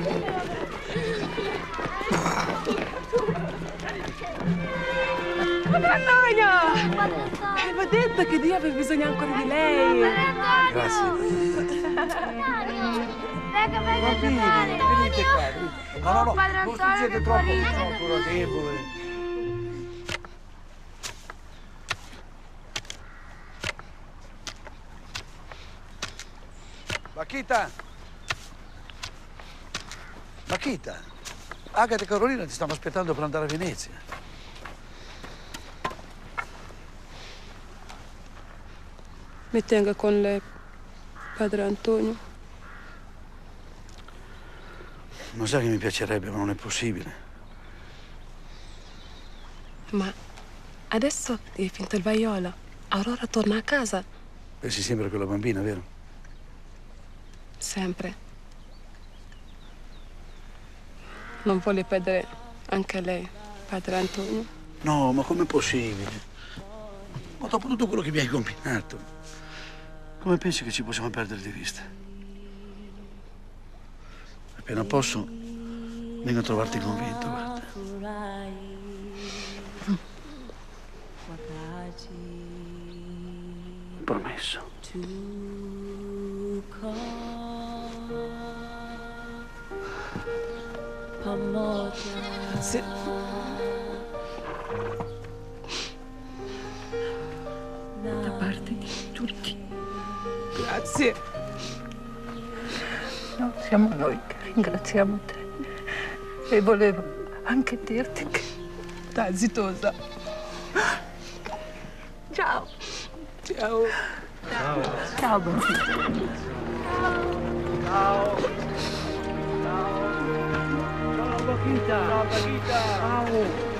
Antonio! Avevo detto che Dio aveva bisogno ancora di lei. Grazie. Bambini, venite qua. No, non stringete troppo, sono ancora debole. Makita, Agata e Carolina ti stanno aspettando per andare a Venezia. Mi tenga con lei, padre Antonio. Non sa che mi piacerebbe, ma non è possibile. Ma adesso è finito il vaiolo. Aurora torna a casa. Pensi sempre a quella bambina, vero? Sempre. Non vuole perdere anche lei, padre Antonio. No, ma com'è possibile? Ma dopo tutto quello che mi hai combinato, come pensi che ci possiamo perdere di vista? Appena posso, vengo a trovarti convinto, guarda. Promesso. Grazie. Da parte di tutti. Grazie. No, siamo noi che ringraziamo te. E volevo anche dirti che... Dai, zitosa. Ciao. Ciao. Ciao. Ciao, bambino. Ciao. Ciao. Ciao, Paquita. Ciao, Paquita. Ciao.